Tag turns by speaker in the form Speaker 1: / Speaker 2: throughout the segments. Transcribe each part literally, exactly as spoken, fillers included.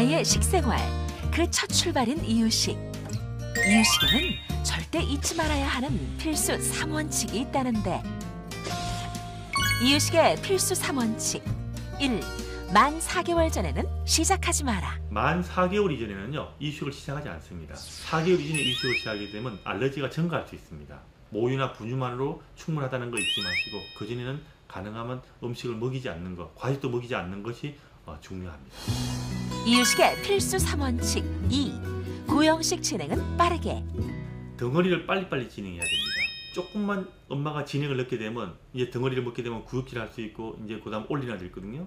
Speaker 1: 아이의 식생활, 그 첫 출발인 이유식. 이유식에는 절대 잊지 말아야 하는 필수 삼 원칙이 있다는데. 이유식의 필수 삼 원칙. 일. 만 사 개월 전에는 시작하지 마라.
Speaker 2: 만 사 개월 이전에는요, 이유식을 시작하지 않습니다. 사 개월 이전에 이유식을 시작하게 되면 알러지가 증가할 수 있습니다. 모유나 분유만으로 충분하다는 거 잊지 마시고, 그전에는 가능하면 음식을 먹이지 않는 것, 과식도 먹이지 않는 것이 중요합니다.
Speaker 1: 이유식의 필수 삼 원칙. 이. 고형식 진행은 빠르게.
Speaker 2: 덩어리를 빨리빨리 진행해야 됩니다. 조금만 엄마가 진행을 넣게 되면 이제 덩어리를 먹게 되면 구역질 할 수 있고, 이제 그 다음 올리나 되거든요.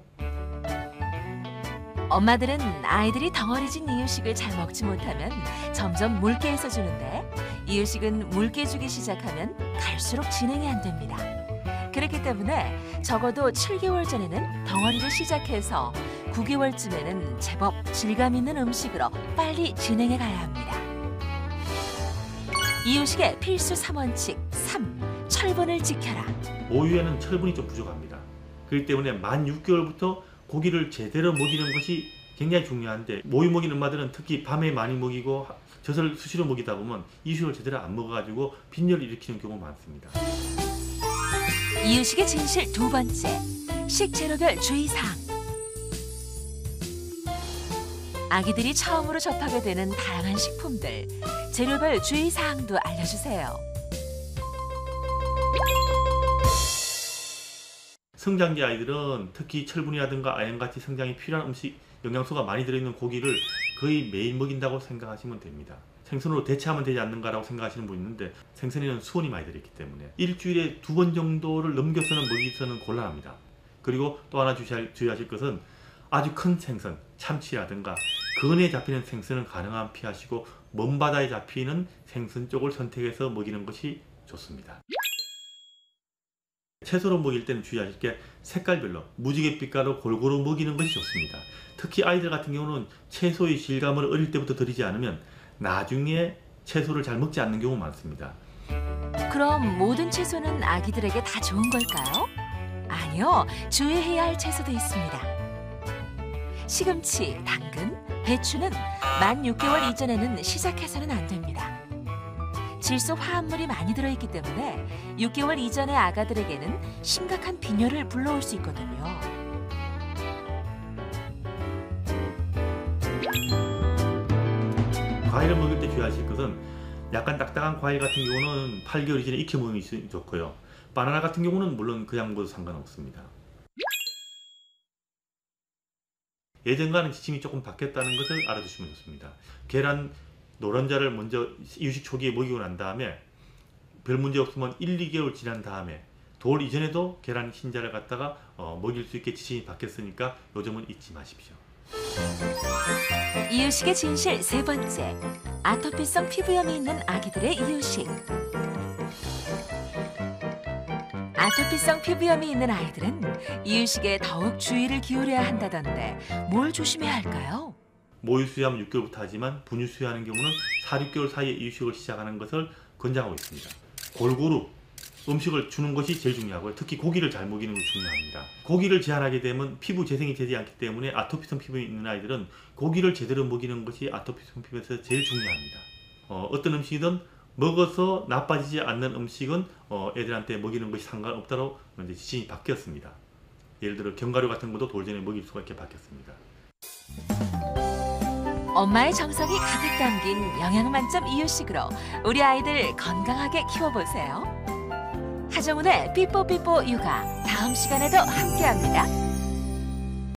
Speaker 1: 엄마들은 아이들이 덩어리진 이유식을 잘 먹지 못하면 점점 묽게 해서 주는데, 이유식은 묽게 주기 시작하면 갈수록 진행이 안 됩니다. 그렇기 때문에 적어도 칠 개월 전에는 덩어리를 시작해서 구 개월쯤에는 제법 질감 있는 음식으로 빨리 진행해 가야 합니다. 이유식의 필수 삼 원칙. 삼. 철분을 지켜라.
Speaker 2: 모유에는 철분이 좀 부족합니다. 그렇기 때문에 만 육 개월부터 고기를 제대로 먹이는 것이 굉장히 중요한데, 모유 먹이는 엄마들은 특히 밤에 많이 먹이고 젖을 수시로 먹이다 보면 이유식을 제대로 안 먹어가지고 빈혈을 일으키는 경우가 많습니다.
Speaker 1: 이유식의 진실 두 번째. 식재료별 주의사항. 아기들이 처음으로 접하게 되는 다양한 식품들, 재료별 주의사항도 알려주세요.
Speaker 2: 성장기 아이들은 특히 철분이라든가 아연같이 성장이 필요한 음식, 영양소가 많이 들어있는 고기를 거의 매일 먹인다고 생각하시면 됩니다. 생선으로 대체하면 되지 않는가라고 생각하시는 분이 있는데, 생선에는 수온이 많이 들어있기 때문에 일주일에 두 번 정도를 넘겨서는 먹이서는 곤란합니다. 그리고 또 하나 주시할, 주의하실 것은 아주 큰 생선, 참치라든가 근해에 잡히는 생선은 가능한 피하시고 먼 바다에 잡히는 생선 쪽을 선택해서 먹이는 것이 좋습니다. 채소로 먹일 때는 주의하실 게 색깔별로 무지갯빛깔로 골고루 먹이는 것이 좋습니다. 특히 아이들 같은 경우는 채소의 질감을 어릴 때부터 들이지 않으면 나중에 채소를 잘 먹지 않는 경우가 많습니다.
Speaker 1: 그럼 모든 채소는 아기들에게 다 좋은 걸까요? 아니요, 주의해야 할 채소도 있습니다. 시금치, 당근, 배추는 만 육 개월 이전에는 시작해서는 안 됩니다. 질소 화합물이 많이 들어있기 때문에 육 개월 이전의 아가들에게는 심각한 빈혈을 불러올 수 있거든요.
Speaker 2: 과일을 먹을 때 주의하실 것은 약간 딱딱한 과일 같은 경우는 팔 개월 이전에 익혀 먹는 게 좋고요. 바나나 같은 경우는 물론 그냥 먹어도 상관없습니다. 예전과는 지침이 조금 바뀌었다는 것을 알아두시면 좋습니다. 계란 노른자를 먼저 이유식 초기에 먹이고 난 다음에 별 문제 없으면 일, 이 개월 지난 다음에 돌 이전에도 계란 흰자를 갖다가 어, 먹일 수 있게 지침이 바뀌었으니까 요즘은 잊지 마십시오.
Speaker 1: 이유식의 진실 세 번째. 아토피성 피부염이 있는 아기들의 이유식. 아토피성 피부염이 있는 아이들은 이유식에 더욱 주의를 기울여야 한다던데 뭘 조심해야 할까요?
Speaker 2: 모유 수유하면 육 개월부터 하지만 분유 수유하는 경우는 사, 육 개월 사이에 이유식을 시작하는 것을 권장하고 있습니다. 골고루 음식을 주는 것이 제일 중요하고요. 특히 고기를 잘 먹이는 것이 중요합니다. 고기를 제한하게 되면 피부 재생이 되지 않기 때문에 아토피성 피부에 있는 아이들은 고기를 제대로 먹이는 것이 아토피성 피부에서 제일 중요합니다. 어, 어떤 음식이든 먹어서 나빠지지 않는 음식은 어, 애들한테 먹이는 것이 상관없다고 이제 지침이 바뀌었습니다. 예를 들어 견과류 같은 것도 돌 전에 먹일 수가 있게 바뀌었습니다.
Speaker 1: 엄마의 정성이 가득 담긴 영양 만점 이유식으로 우리 아이들 건강하게 키워보세요. 하정운의 삐뽀삐뽀 육아, 다음 시간에도 함께합니다.